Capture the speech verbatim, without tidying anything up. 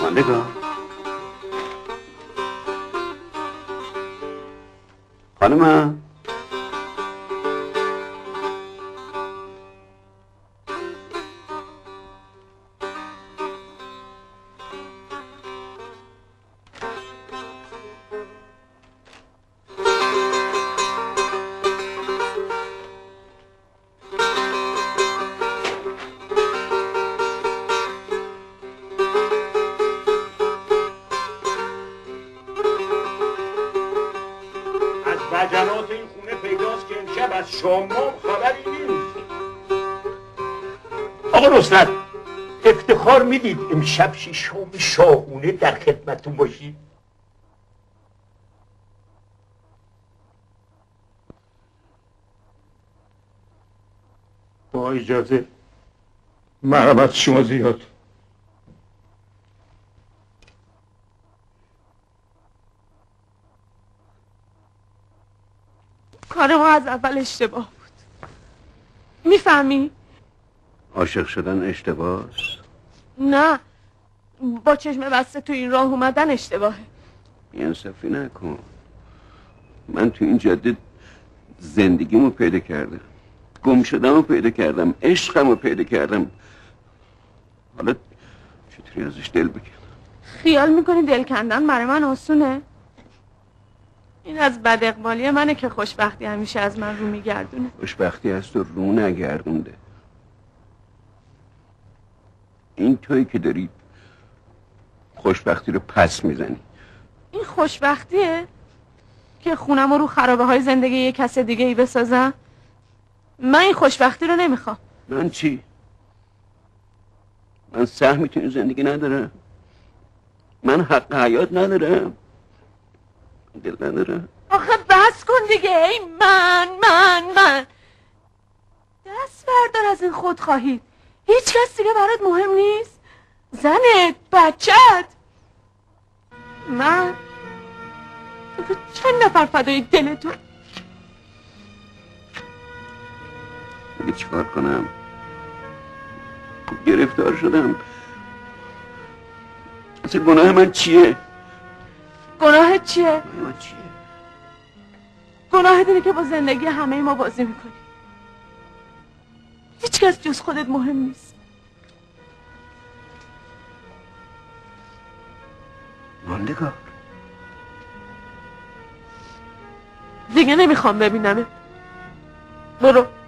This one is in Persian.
ماندگار خانم وجنات این خونه پیداست که امشب از شما خبری نیست. آقا نصرت افتخار میدید امشب شام شاهونه در خدمتتون باشید؟ با اجازه محبت شما زیاد. کار ما از اول اشتباه بود. میفهمی؟ عاشق شدن اشتباهست؟ نه، با چشم بسته تو این راه اومدن اشتباهه. انصافی نکن. من تو این جاده زندگیمو پیدا کردم، گم شدمو پیدا کردم، عشقمو پیدا کردم. حالا چطوری ازش دل بکنم؟ خیال میکنی دل کندن برای من آسونه؟ این از بد اقبالی منه که خوشبختی همیشه از من رو میگردونه. خوشبختی از تو رو نگردونده. این تویی که داری خوشبختی رو پس میزنی. این خوشبختیه که خونم رو خرابه های زندگی یک کس دیگه ای بسازم؟ من این خوشبختی رو نمیخوام. من چی؟ من سهمی تو این زندگی ندارم؟ من حق حیات ندارم؟ دل ندارم؟ آخه بس کن دیگه. ای من من من دست بردار از این خودخواهی. هیچ کس دیگه برات مهم نیست؟ زنت، بچت، من چند نفر فدای دل تو؟ دیگه چیکار کنم؟ گرفتار شدم. اصلا گناه من چیه؟ گناه چیه؟ گناه من چیه؟ گناه اینه که با زندگی همه ما بازی میکنی. هیچ کس جز خودت مهم نیست. ماندگار دیگه نمیخوام ببینمه. برو.